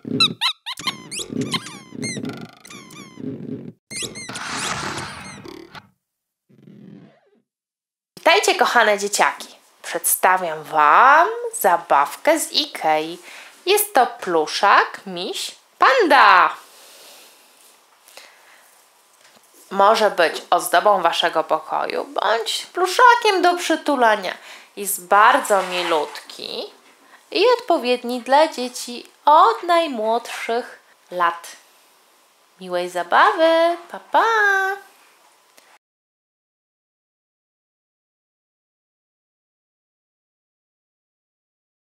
Witajcie, kochane dzieciaki. Przedstawiam Wam zabawkę z Ikei. Jest to pluszak, miś, panda. Może być ozdobą Waszego pokoju, bądź pluszakiem do przytulania. Jest bardzo milutki i odpowiedni dla dzieci od najmłodszych lat. Miłej zabawy. Pa, pa!